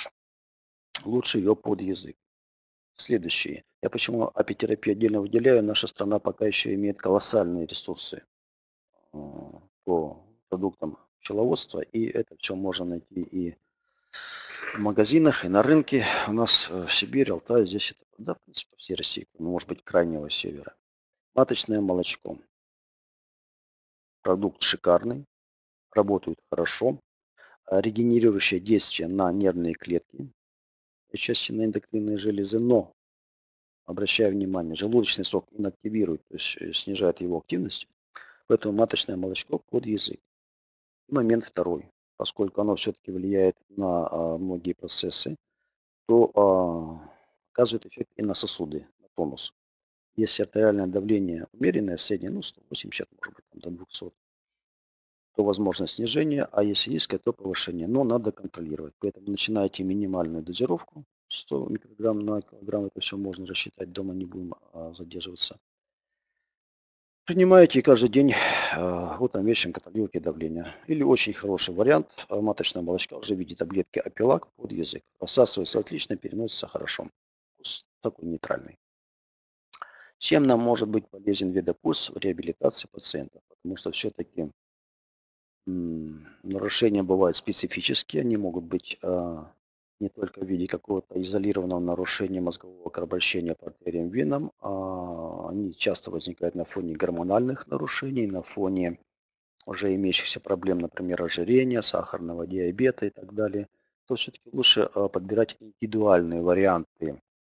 лучше ее под язык. Следующее. Я почему апитерапию отдельно выделяю. Наша страна пока еще имеет колоссальные ресурсы э, по продуктам пчеловодства, и это все можно найти и в магазинах, и на рынке. У нас э, в Сибири, Алтае, здесь это, да, в принципе, по всей России, ну, может быть, крайнего севера. Маточное молочко. Продукт шикарный, работает хорошо, а, регенерирующее действие на нервные клетки, отчасти на эндокринные железы, но, обращаю внимание, желудочный сок инактивирует, то есть э, снижает его активность, поэтому маточное молочко под язык. И момент второй. Поскольку оно все-таки влияет на а, многие процессы, то а, оказывает эффект и на сосуды, на тонус. Если артериальное давление умеренное, среднее, ну, сто восемьдесят, может быть, там, до двухсот, то возможно снижение, а если низкое, то повышение. Но надо контролировать. Поэтому начинайте минимальную дозировку. сто микрограмм на килограмм, это все можно рассчитать, дома не будем а, задерживаться. Принимаете каждый день, а, утром, вечером контролируйте давление. Или очень хороший вариант а, маточного молочка уже в виде таблетки Апилак под язык. Рассасывается отлично, переносится хорошо. Вкус такой нейтральный. Чем нам может быть полезен Ведопульс в реабилитации пациентов? Потому что все-таки М, нарушения бывают специфические, они могут быть а, не только в виде какого-то изолированного нарушения мозгового кровообращения по артериям, венам, а они часто возникают на фоне гормональных нарушений, на фоне уже имеющихся проблем, например, ожирения, сахарного диабета и так далее. То все-таки лучше а, подбирать индивидуальные варианты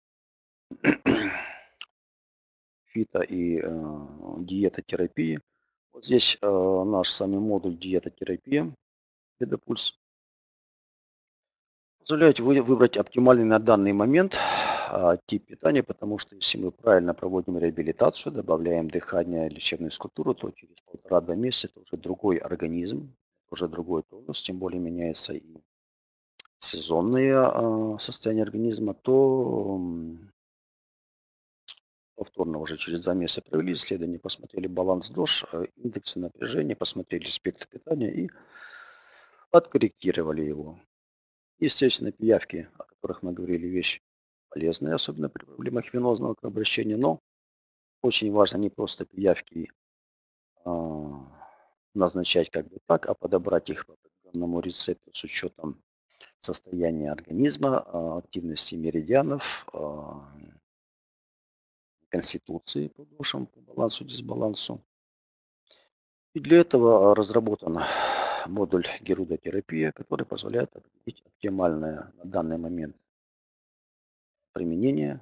фито и э, диетотерапии. Вот здесь э, наш самый модуль диетотерапия, Ведопульс, позволяет вы выбрать оптимальный на данный момент а, тип питания, потому что если мы правильно проводим реабилитацию, добавляем дыхание, лечебную скульптуру, то через полтора-два месяца это уже другой организм, уже другой тонус, тем более меняется и сезонное а, состояние организма, то м, повторно уже через два месяца провели исследование, посмотрели баланс ДОЖ, э, индексы напряжения, посмотрели спектр питания и подкорректировали его. Естественно, пиявки, о которых мы говорили, вещь полезная, особенно при проблемах венозного кровообращения, но очень важно не просто пиявки а, назначать как бы так, а подобрать их по определенному рецепту с учетом состояния организма, а, активности меридианов, а, конституции по душам, по балансу, дисбалансу. И для этого а, разработан модуль герудотерапия, который позволяет определить оптимальное на данный момент применение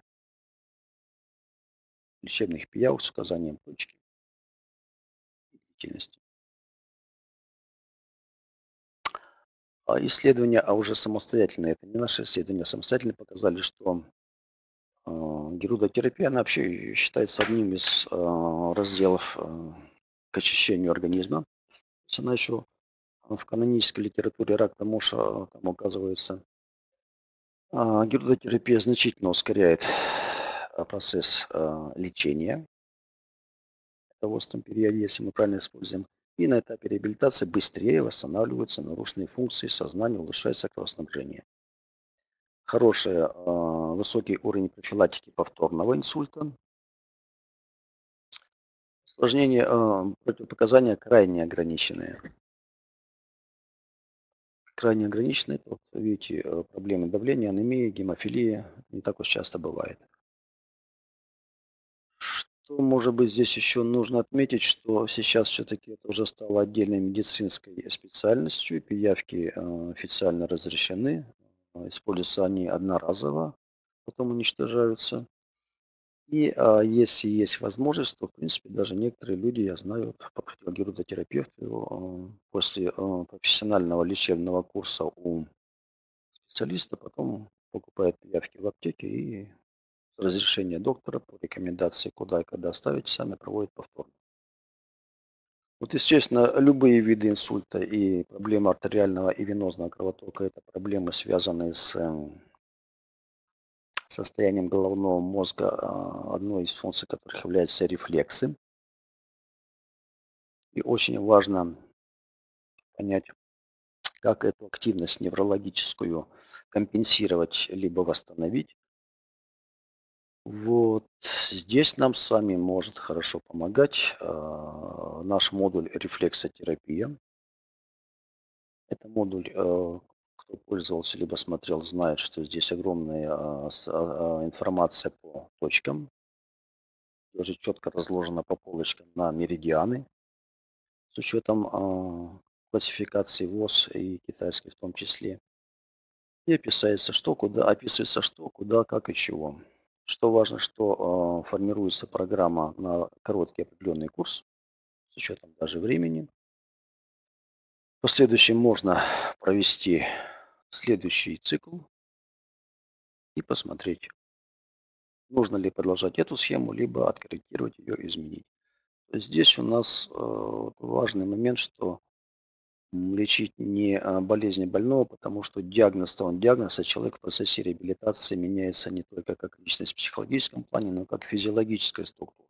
лечебных пиявок с указанием точки и длительности. А исследования, а уже самостоятельные, это не наши исследования, а самостоятельно показали, что а, герудотерапия, она вообще считается одним из а, разделов а, к очищению организма. То есть она еще в канонической литературе рак Тамоша там указывается. А, герудотерапия значительно ускоряет а, процесс а, лечения в остром периоде, если мы правильно используем. И на этапе реабилитации быстрее восстанавливаются нарушенные функции сознания, улучшается кровоснабжение. Хороший, а, высокий уровень профилактики повторного инсульта. Осложнения, а, противопоказания крайне ограниченные. Крайне ограниченные, это вот видите, э, проблемы давления, анемия, гемофилия, не так уж часто бывает. Что, может быть, здесь еще нужно отметить, что сейчас все-таки это уже стало отдельной медицинской специальностью, пиявки а, официально разрешены, а, используются они одноразово, потом уничтожаются. И а, если есть возможность, то, в принципе, даже некоторые люди, я знаю, вот, подходил к геронтотерапевту а, после а, профессионального лечебного курса у специалиста, потом покупает явки в аптеке и с разрешения доктора по рекомендации, куда и когда ставить, сами проводят повторно. Вот, естественно, любые виды инсульта и проблемы артериального и венозного кровотока – это проблемы, связанные с эм, состоянием головного мозга, а, одной из функций которых являются рефлексы. И очень важно понять, как эту активность неврологическую компенсировать либо восстановить. Вот здесь нам с вами может хорошо помогать а, наш модуль рефлексотерапия. Это модуль, э, кто пользовался либо смотрел, знает, что здесь огромная а, с- а, а, информация по точкам, тоже четко разложена по полочкам на меридианы с учетом а, классификации ВОЗ и китайской в том числе. И описывается, что, куда, описывается, что, куда, как и чего. Что важно, что а, формируется программа на короткий определенный курс с учетом даже времени. В последующем можно провести следующий цикл и посмотреть, нужно ли продолжать эту схему, либо откорректировать ее, изменить. То есть здесь у нас э, вот важный момент, что м, лечить не а, болезни больного, потому что диагноз-то он диагноз, а человек в процессе реабилитации меняется не только как личность в психологическом плане, но и как физиологическая структура.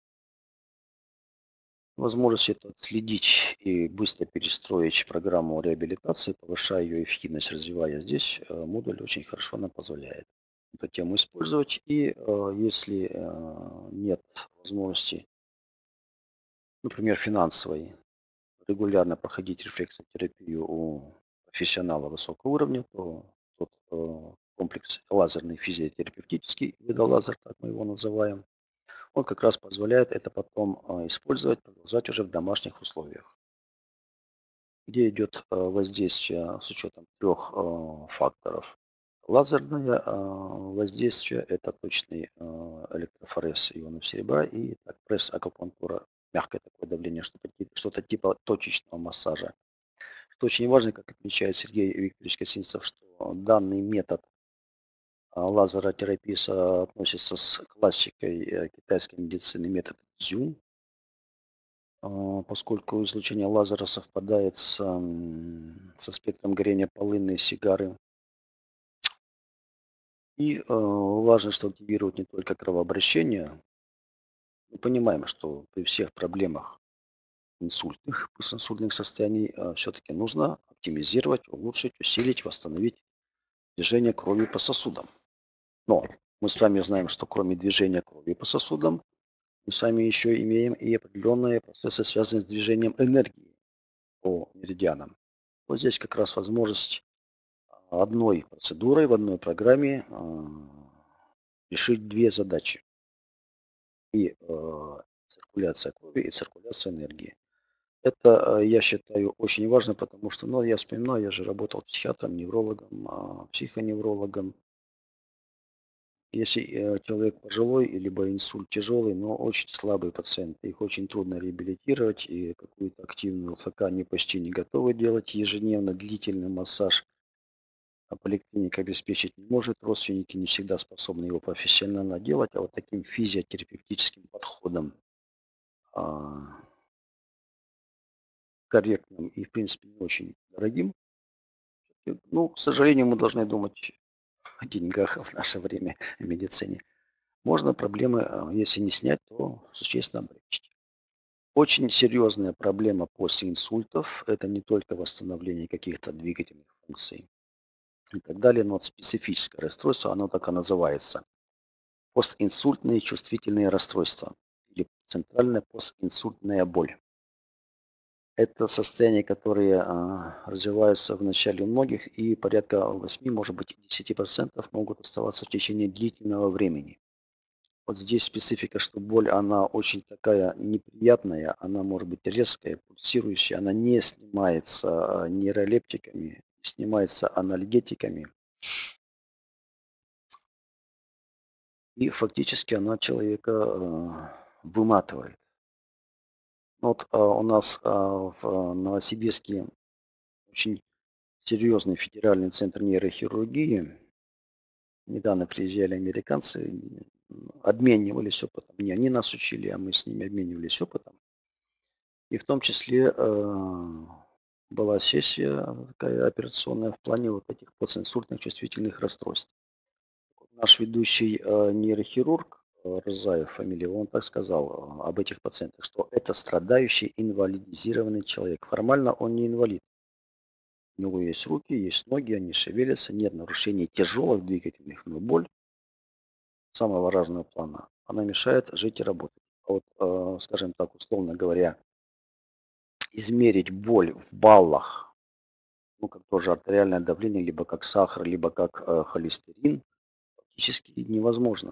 Возможность это отследить и быстро перестроить программу реабилитации, повышая ее эффективность, развивая здесь, э, модуль очень хорошо нам позволяет эту тему использовать. И э, если э, нет возможности, например, финансовой, регулярно проходить рефлексотерапию у профессионала высокого уровня, то тот э, комплекс лазерный физиотерапевтический, видолазер, так мы его называем, он как раз позволяет это потом э, использовать, продолжать уже в домашних условиях, где идет э, воздействие с учетом трех э, факторов. Лазерное э, воздействие – это точный э, электрофорез ионов серебра и так, пресс-акупунктура, мягкое такое давление, что-то типа, что-то типа точечного массажа. Что очень важно, как отмечает Сергей Викторович Косинцев, что данный метод а, лазеротерапии соотносится с классикой э, китайской медицины, метод Цзю, а, поскольку излучение лазера совпадает с, м, со спектром горения полынной сигары. И э, важно, что активирует не только кровообращение. Мы понимаем, что при всех проблемах инсультных, постинсультных состояний все-таки нужно оптимизировать, улучшить, усилить, восстановить движение крови по сосудам. Но мы с вами знаем, что кроме движения крови по сосудам, мы с вами еще имеем и определенные процессы, связанные с движением энергии по меридианам. Вот здесь как раз возможность а, одной процедурой в одной программе а, решить две задачи. И э, циркуляция крови, и циркуляция энергии. Это, э, я считаю, очень важно, потому что, ну, я вспоминаю, я же работал психиатром, неврологом, а, психоневрологом. Если э, человек пожилой, и либо инсульт тяжелый, но очень слабый пациент, их очень трудно реабилитировать, и какую-то активную ЛФК они почти не готовы делать ежедневно, длительный массаж, а поликлиника обеспечить не может, родственники не всегда способны его профессионально делать, а вот таким физиотерапевтическим подходом, а, корректным и, в принципе, не очень дорогим, э, ну, к сожалению, мы должны думать о деньгах в наше время, в медицине. Можно проблемы, а, если не снять, то существенно облегчить. Очень серьезная проблема после инсультов – это не только восстановление каких-то двигательных функций и так далее, но вот специфическое расстройство, оно так и называется. Постинсультные чувствительные расстройства или центральная постинсультная боль. Это состояния, которые а, развиваются в начале у многих, и порядка восьми, может быть, десяти процентов могут оставаться в течение длительного времени. Вот здесь специфика, что боль, она очень такая неприятная, она может быть резкая, пульсирующая, она не снимается а, нейролептиками, не снимается анальгетиками. И фактически она человека э, выматывает. Вот а, у нас а, в Новосибирске очень серьезный федеральный центр нейрохирургии. Недавно приезжали американцы, и, м, обменивались опытом. Не они нас учили, а мы с ними обменивались опытом. И в том числе э, была сессия такая операционная в плане вот этих постинсультных чувствительных расстройств. Наш ведущий э, нейрохирург э, Рзаев фамилия, он так сказал э, об этих пациентах, что это страдающий инвалидизированный человек. Формально он не инвалид. У него есть руки, есть ноги, они шевелятся, нет нарушений тяжелых двигательных, но боль самого разного плана, она мешает жить и работать. А вот, э, скажем так, условно говоря, измерить боль в баллах, ну, как тоже артериальное давление, либо как сахар, либо как э, холестерин, практически невозможно.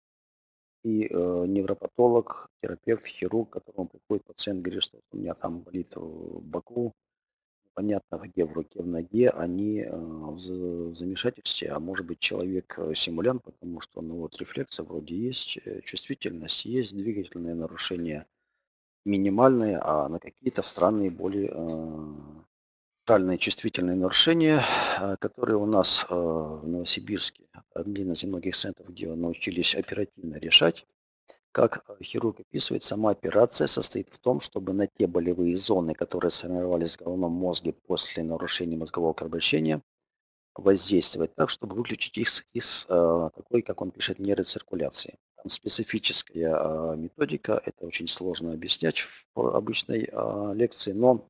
И э, невропатолог, терапевт, хирург, к которому приходит пациент, говорит, что у меня там болит в боку, понятно, где, в руке, в ноге, они э, в за- замешательстве, а может быть человек э, симулянт, потому что ну, вот рефлексы вроде есть, э, чувствительность есть, двигательные нарушения минимальные, а на какие-то странные боли, э, тотальные чувствительные нарушения, э, которые у нас э, в Новосибирске, один из немногих центров, где научились оперативно решать. Как э, хирург описывает, сама операция состоит в том, чтобы на те болевые зоны, которые сформировались в головном мозге после нарушения мозгового кровообращения, воздействовать так, чтобы выключить их с- из э, такой, как он пишет, нейроциркуляции. Там специфическая э, методика, это очень сложно объяснять в обычной э, лекции, но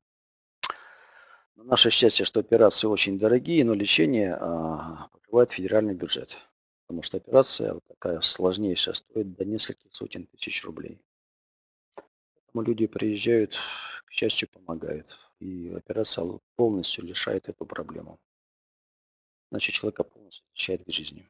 на наше счастье, что операции очень дорогие, но лечение а, покрывает федеральный бюджет. Потому что операция вот такая сложнейшая стоит до нескольких сотен тысяч рублей. Поэтому люди приезжают, к счастью, помогают. И операция л- полностью решает эту проблему. Значит, человека полностью возвращает к жизни.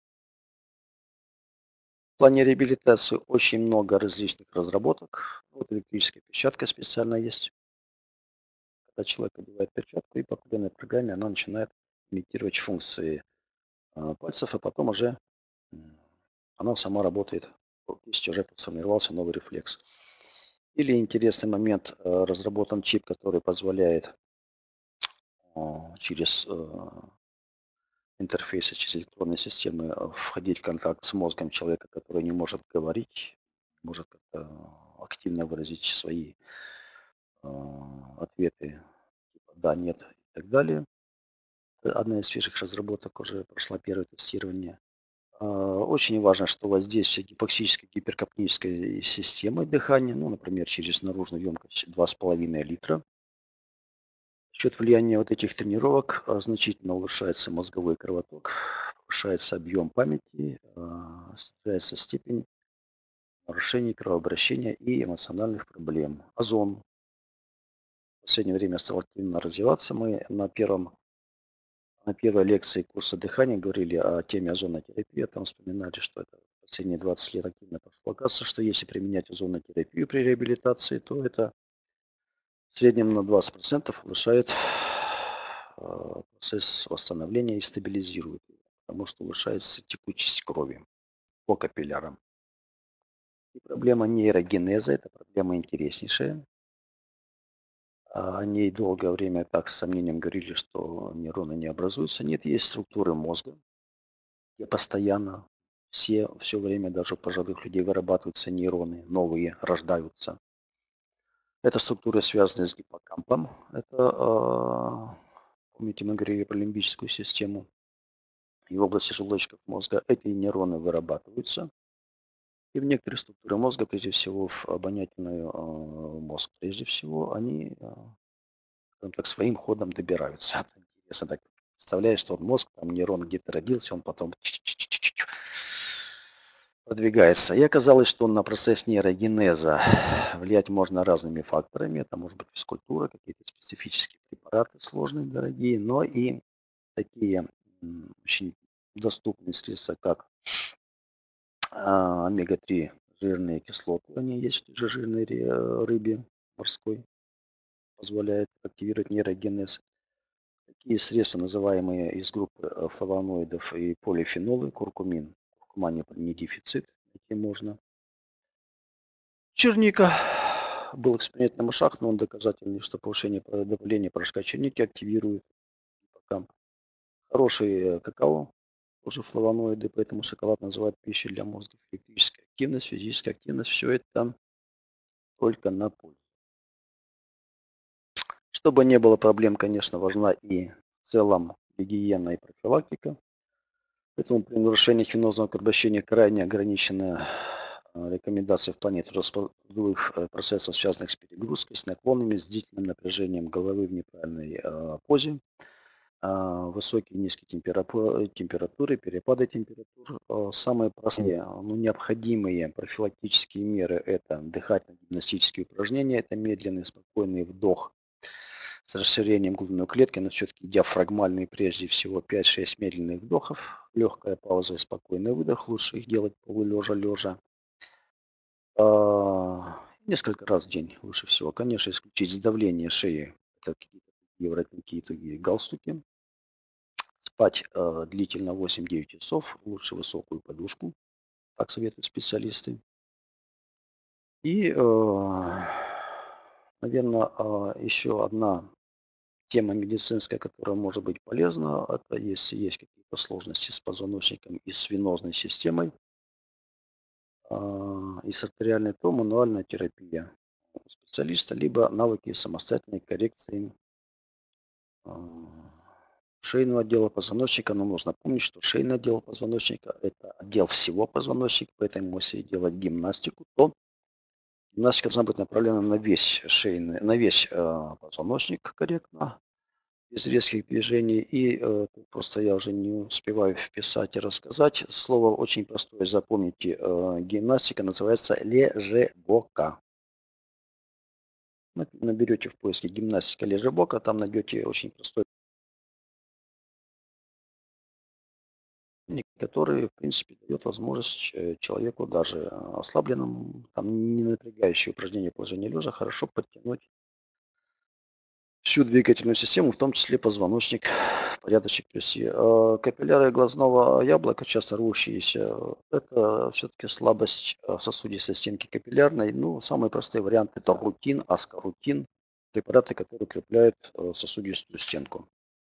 В плане реабилитации очень много различных разработок. Вот электрическая перчатка специально есть. Когда человек одевает перчатку, и по определенной программе она начинает имитировать функции а, пальцев, а потом уже м, она сама работает. Вот здесь уже сформировался новый рефлекс. Или интересный момент, э, разработан чип, который позволяет а, через э, интерфейсы, через электронные системы э, входить в контакт с мозгом человека, который не может говорить, может как-то активно выразить свои а, ответы, типа да, нет и так далее. Это одна из свежих разработок уже прошла первое тестирование. А, Очень важно, что воздействие гипоксической гиперкапнической системы дыхания, ну, например, через наружную емкость два с половиной литра. За счет влияния вот этих тренировок а, значительно улучшается мозговой кровоток, повышается объем памяти, а, снижается степень нарушений кровообращения и эмоциональных проблем. Озон в последнее время стал активно развиваться. Мы на первом На первой лекции курса дыхания говорили о теме озонотерапии, там вспоминали, что это последние двадцать лет активно пошло. Оказывается, что если применять озонотерапию при реабилитации, то это в среднем на двадцать процентов улучшает э, процесс восстановления и стабилизирует его, потому что улучшается текучесть крови по капиллярам. И проблема нейрогенеза – это проблема интереснейшая. А О ней долгое время так с сомнением говорили, что нейроны не образуются. Нет, есть структуры мозга, где постоянно все, все время даже у пожилых людей вырабатываются нейроны, новые рождаются. Это структуры, связанные с гиппокампом. Это, а, помните, мы говорили про лимбическую систему. И в области желудочков мозга эти нейроны вырабатываются. И в некоторые структуры мозга, прежде всего в обонятельный а, мозг, прежде всего, они а, скажем так, своим ходом добираются. Интересно так. Представляешь, что вот мозг, там нейрон где-то родился, он потом продвигается. И оказалось, что на процесс нейрогенеза влиять можно разными факторами. Это может быть физкультура, какие-то специфические препараты сложные, дорогие, но и такие м, очень доступные средства, как а, омега три жирные кислоты, они есть в той же жирной ре- рыбе морской, позволяет активировать нейрогенез. Такие средства, называемые из группы э, флавоноидов и полифенолы, куркумин. ума не, не дефицит, найти можно. Черника. Был экспериментный шаг, но он доказательный, что повышение про- давления порошка черники активирует гиппокамп. Хороший э, какао, тоже флавоноиды, поэтому шоколад называют пищей для мозга. Электрическая активность, физическая активность, все это только на пользу. Чтобы не было проблем, конечно, важна и в целом гигиена и профилактика. Поэтому при нарушении венозного кровообращения крайне ограничена э, рекомендация в плане трудоспособных э, процессов, связанных с перегрузкой, с наклонами, с длительным напряжением головы в неправильной э, позе, а, высокие и низкие температуры, температуры, перепады температур. Э, Самые простые, но необходимые профилактические меры – это дыхательно-гимнастические упражнения, это медленный, спокойный вдох с расширением грудной клетки, но все-таки диафрагмальные прежде всего пять-шесть медленных вдохов, легкая пауза и спокойный выдох, лучше их делать полулежа, лежа. А, Несколько раз в день лучше всего. Конечно, исключить сдавление шеи, это какие-то тугие воротники и тугие галстуки. Спать э, длительно восемь-девять часов, лучше высокую подушку, так советуют специалисты. И, наверное, еще одна тема медицинская, которая может быть полезна, это если есть какие-то сложности с позвоночником и с венозной системой, а, и с артериальной, то мануальная терапия у специалиста, либо навыки самостоятельной коррекции а, шейного отдела позвоночника. Но нужно помнить, что шейный отдел позвоночника – это отдел всего позвоночника, поэтому если делать гимнастику, то гимнастика должна быть направлена на весь шейный, на весь а, позвоночник корректно, без резких движений. И э, тут просто я уже не успеваю вписать и рассказать. Слово очень простое, запомните. Э, гимнастика называется лежебока. Наберете в поиске гимнастика лежебока, там найдете очень простой, который, в принципе, дает возможность э, человеку даже ослабленному, там не напрягающие упражнения положения лежа, хорошо подтянуть всю двигательную систему, в том числе позвоночник, порядочек привести. А капилляры глазного яблока, часто рвущиеся, это все-таки слабость а, сосудистой стенки капиллярной. Ну, самый простой вариант – это рутин, аскорутин, препараты, которые укрепляют э, сосудистую стенку.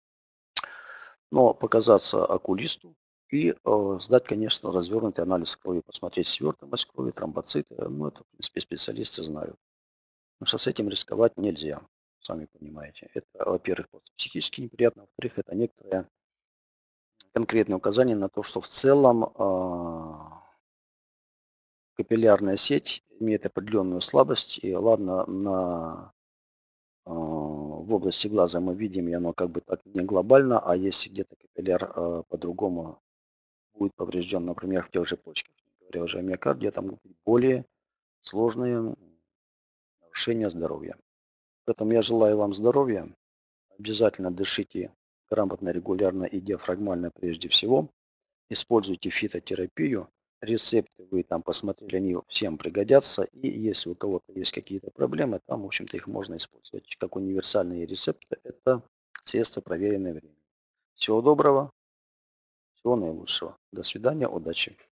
Но показаться окулисту и э, сдать, конечно, развернутый анализ крови, посмотреть свертываемость крови, тромбоциты. Ну, это, в принципе, специалисты знают. Потому что с этим рисковать нельзя, сами понимаете. Это, во-первых, просто психически неприятно, во-вторых, это некоторые конкретные указания на то, что в целом а, капиллярная сеть имеет определенную слабость, и ладно, на, а, в области глаза мы видим, и оно как бы так не глобально, а если где-то капилляр а, по-другому будет поврежден, например, в тех же почках, не говоря уже о миокарде, там могут быть более сложные нарушения здоровья. Поэтому я желаю вам здоровья. Обязательно дышите грамотно, регулярно и диафрагмально прежде всего. Используйте фитотерапию. Рецепты вы там посмотрели, они всем пригодятся. И если у кого-то есть какие-то проблемы, там, в общем-то, их можно использовать. Как универсальные рецепты, это средства, проверенные временем. Всего доброго, всего наилучшего. До свидания, удачи.